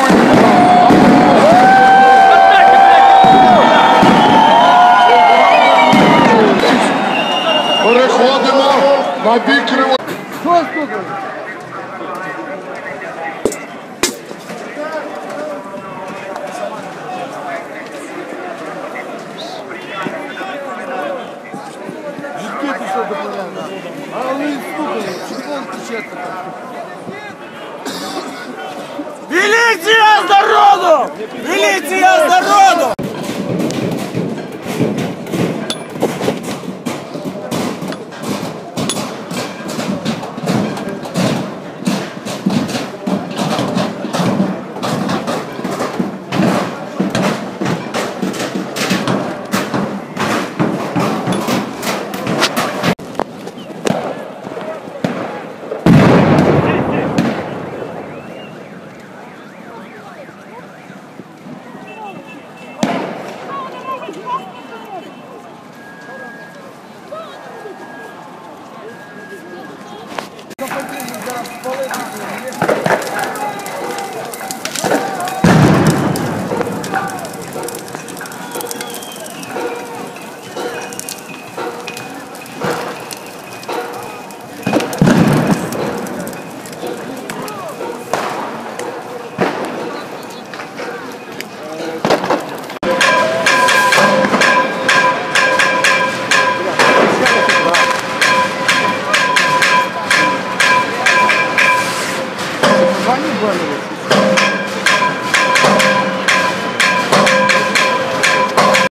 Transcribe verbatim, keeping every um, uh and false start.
Переходимо на бік криво. Що стукає? Житки ти що доповідає? А вони стукали, футбол тече. Міліція з народу! Міліція з народу!